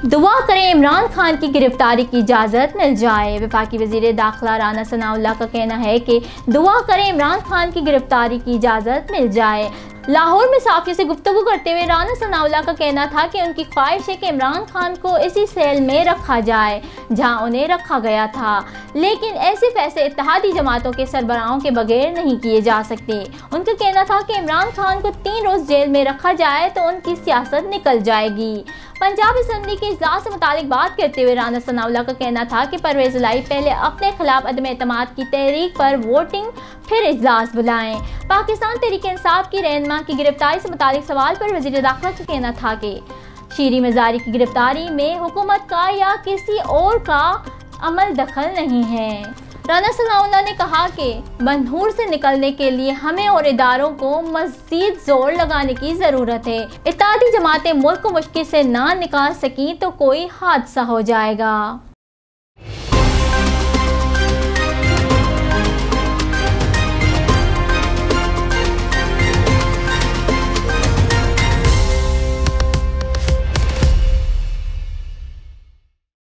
दुआ करें इमरान खान की गिरफ्तारी की इजाज़त मिल जाए। वफाकी वज़ीर दाखिला राना सनाउल्लाह का कहना है कि दुआ करें इमरान खान की गिरफ्तारी की इजाज़त मिल जाए। लाहौर में साफ़ी से गुफ्तगू करते हुए राना सनाउल्लाह का कहना था कि उनकी ख्वाहिश है कि इमरान खान को इसी सेल में रखा जाए जहां उन्हें रखा गया था, लेकिन ऐसे फैसले इत्तेहादी जमातों के सरबराहों के बगैर नहीं किए जा सकते। उनका कहना था कि इमरान खान को 3 रोज़ जेल में रखा जाए तो उनकी सियासत निकल जाएगी। पंजाब असम्बली के इजलास से मुतालिक बात करते हुए राना सनाउल्लाह का कहना था कि परवेज़ इलाही पहले अपने खिलाफ अदम एतमाद की तहरीक पर वोटिंग फिर इजलास बुलाएं। पाकिस्तान तहरीक इंसाफ की रहनुमा की गिरफ्तारी से मुतालिक सवाल पर वज़ीर दाखिला का कहना था कि शीरी मज़ारी की गिरफ्तारी में हुकूमत का या किसी और का अमल दखल नहीं है। राना सनाउल्लाह ने कहा कि बंधूर से निकलने के लिए हमें और इदारों को मज़ीद जोर लगाने की ज़रूरत है। इत्तेहादी जमातें मुल्क को मुश्किल से ना निकाल सकी तो कोई हादसा हो जाएगा।